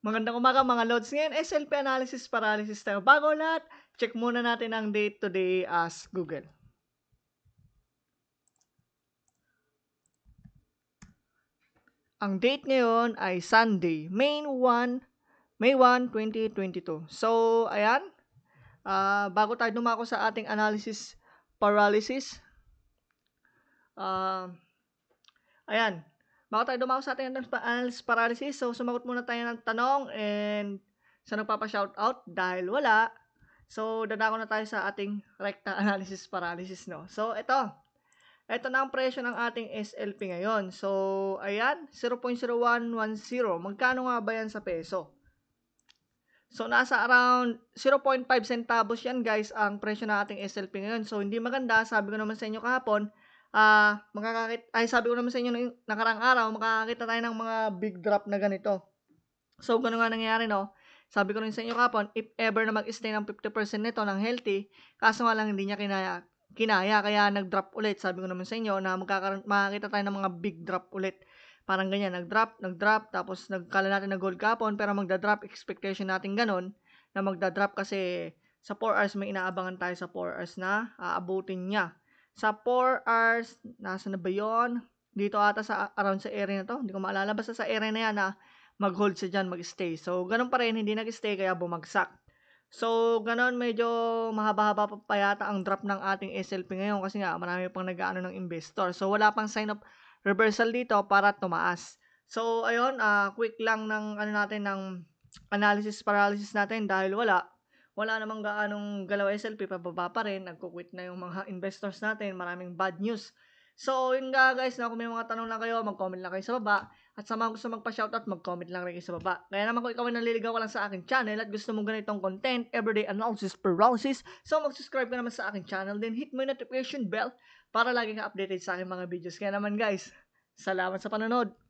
Magandang umaga mga lods. Ngayon, SLP analysis paralysis tayo. Bago lahat, check muna natin ang date today as Google. Ang date ngayon ay Sunday, May 1, 2022. So, ayan. Bago tayo dumako sa ating analysis paralysis, ayan. Bago tayo dumako sa ating analysis paralysis, so sumagot muna tayo ng tanong and sa nagpapa-shoutout dahil wala. So, dadako na tayo sa ating recta analysis paralysis, no? So, ito na ang presyo ng ating SLP ngayon. So, ayan, 0.0110. Magkano nga ba yan sa peso? So, nasa around 0.5 centavos yan, guys, ang presyo ng ating SLP ngayon. So, hindi maganda. Sabi ko naman sa inyo kahapon, sabi ko naman sa inyo nakarang araw, makakakita tayo ng mga big drop na ganito. So, gano'n nga nangyayari, no? Sabi ko rin sa inyo kapon, if ever na mag-stay ng 50% nito ng healthy, kaso nga lang hindi niya kinaya, kaya nag-drop ulit. Sabi ko naman sa inyo na makakita tayo ng mga big drop ulit. Parang ganyan, nag-drop, tapos nagkala natin ng gold kapon, pero magda-drop, expectation natin ganun, na magda-drop kasi sa 4 hours may inaabangan tayo sa 4 hours na aabutin niya. Sa 4 hours, nasa na ba yun? Dito ata sa around sa area na to, hindi ko maalala, basta sa area na yan na mag-hold siya dyan, mag-stay. So, ganun pa rin, hindi nag-stay, kaya bumagsak. So, ganun, medyo mahaba-haba pa yata ang drop ng ating SLP ngayon kasi nga, marami pang nag-aano ng investor. So, wala pang sign of reversal dito para tumaas. So, ayun, quick lang ng natin ng analysis paralysis natin dahil wala namang gaanong galaw SLP, pababa pa rin, nagko-quit na yung mga investors natin, maraming bad news. So, yun nga guys, kung may mga tanong lang kayo, mag-comment lang kayo sa baba. At sa mga gusto magpa-shoutout, mag-comment lang rin kayo sa baba. Kaya naman kung ikaw ay naliligaw ka lang sa aking channel at gusto mong ganitong content, everyday analysis paralysis, so mag-subscribe ka naman sa aking channel, then hit mo yung notification bell para lagi ka updated sa aking mga videos. Kaya naman guys, salamat sa panonood.